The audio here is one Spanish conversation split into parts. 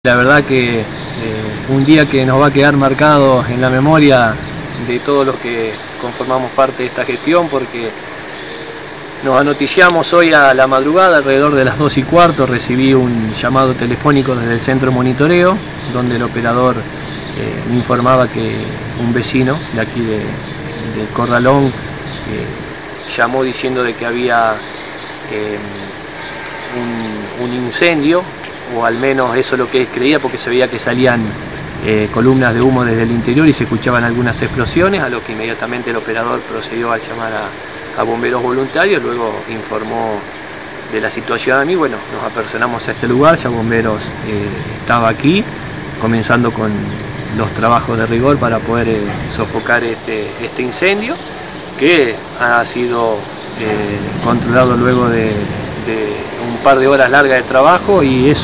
La verdad que un día que nos va a quedar marcado en la memoria de todos los que conformamos parte de esta gestión, porque nos anoticiamos hoy a la madrugada, alrededor de las 2:15, recibí un llamado telefónico desde el centro de monitoreo, donde el operador me informaba que un vecino de aquí de Corralón llamó diciendo de que había un incendio, o al menos eso es lo que él creía, porque se veía que salían columnas de humo desde el interior y se escuchaban algunas explosiones, a lo que inmediatamente el operador procedió a llamar a bomberos voluntarios, luego informó de la situación a mí. Bueno, nos apersonamos a este lugar, ya bomberos estaba aquí, comenzando con los trabajos de rigor para poder sofocar este incendio, que ha sido controlado luego de un par de horas largas de trabajo, y es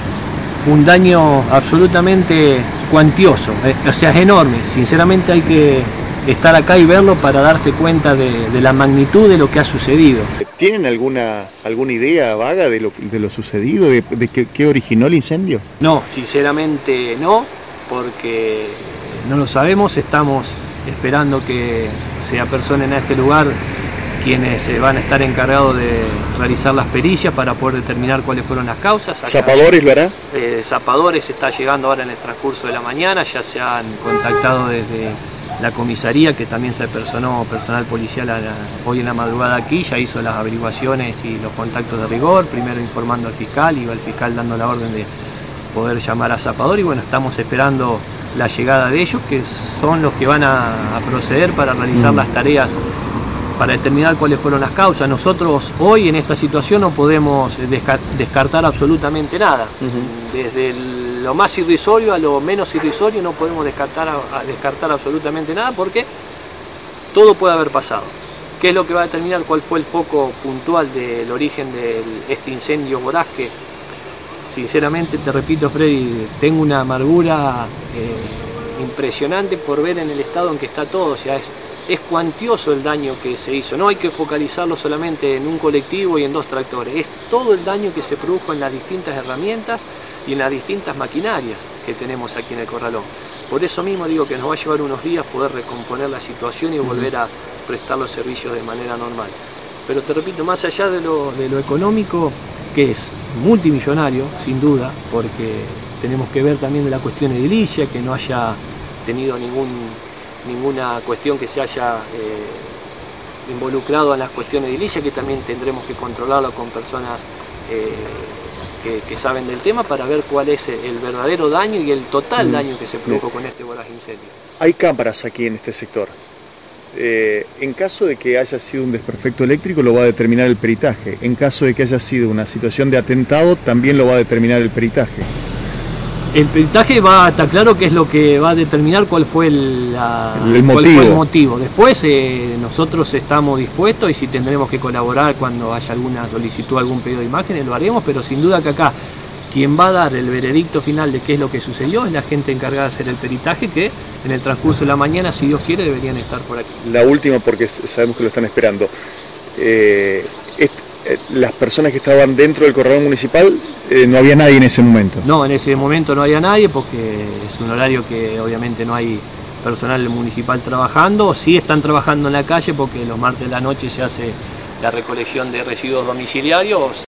un daño absolutamente cuantioso, o sea, es enorme. Sinceramente hay que estar acá y verlo para darse cuenta de la magnitud de lo que ha sucedido. ¿Tienen alguna idea vaga de lo sucedido, de qué originó el incendio? No, sinceramente no, porque no lo sabemos. Estamos esperando que se apersonen a este lugar quienes van a estar encargados de realizar las pericias para poder determinar cuáles fueron las causas. ¿Zapadores lo hará? Zapadores está llegando ahora en el transcurso de la mañana, ya se han contactado desde la comisaría, que también se apersonó personal policial hoy en la madrugada aquí, ya hizo las averiguaciones y los contactos de rigor, primero informando al fiscal, y el fiscal dando la orden de poder llamar a zapador, y bueno, estamos esperando la llegada de ellos, que son los que van a proceder para realizar las tareas para determinar cuáles fueron las causas. Nosotros hoy en esta situación no podemos descartar absolutamente nada. Desde lo más irrisorio a lo menos irrisorio no podemos descartar absolutamente nada, porque todo puede haber pasado. ¿Qué es lo que va a determinar cuál fue el foco puntual del origen de este incendio voraz? Que sinceramente, te repito, Freddy, tengo una amargura impresionante por ver en el estado en que está todo. O sea, es cuantioso el daño que se hizo. No hay que focalizarlo solamente en un colectivo y en 2 tractores, es todo el daño que se produjo en las distintas herramientas y en las distintas maquinarias que tenemos aquí en el Corralón. Por eso mismo digo que nos va a llevar unos días poder recomponer la situación y volver a prestar los servicios de manera normal. Pero te repito, más allá de lo económico, que es multimillonario, sin duda, porque tenemos que ver también de la cuestión edilicia, que no haya tenido ninguna cuestión que se haya involucrado en las cuestiones edilicias, que también tendremos que controlarlo con personas que saben del tema, para ver cuál es el verdadero daño y el total daño que se produjo con este voraz incendio. Hay cámaras aquí en este sector. En caso de que haya sido un desperfecto eléctrico, lo va a determinar el peritaje. En caso de que haya sido una situación de atentado, también lo va a determinar el peritaje. El peritaje está claro que es lo que va a determinar cuál fue el motivo. Después nosotros estamos dispuestos, y si tendremos que colaborar cuando haya alguna solicitud, algún pedido de imágenes, lo haremos, pero sin duda que acá quien va a dar el veredicto final de qué es lo que sucedió es la gente encargada de hacer el peritaje, que en el transcurso de la mañana, si Dios quiere, deberían estar por aquí. La última, porque sabemos que lo están esperando. Las personas que estaban dentro del corralón municipal, no había nadie en ese momento. No, en ese momento no había nadie, porque es un horario que obviamente no hay personal municipal trabajando. Sí están trabajando en la calle, porque los martes de la noche se hace la recolección de residuos domiciliarios.